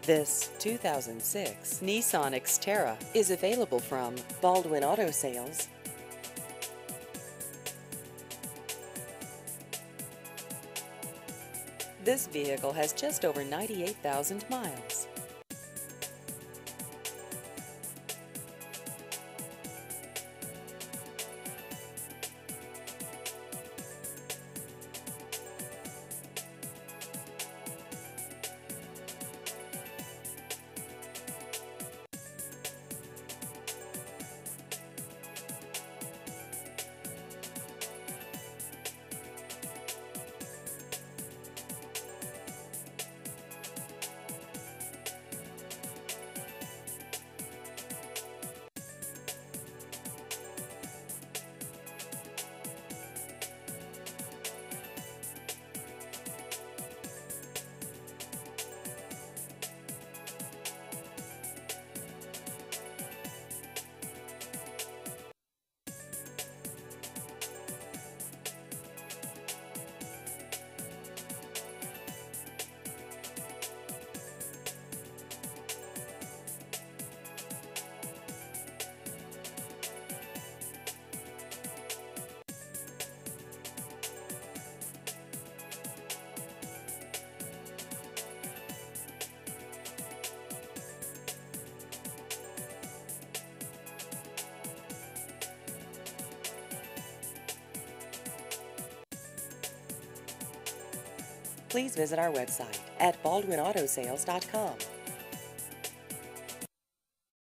This 2006 Nissan Xterra is available from Baldwin Auto Sales. This vehicle has just over 98,000 miles. Please visit our website at baldwinautosales.com.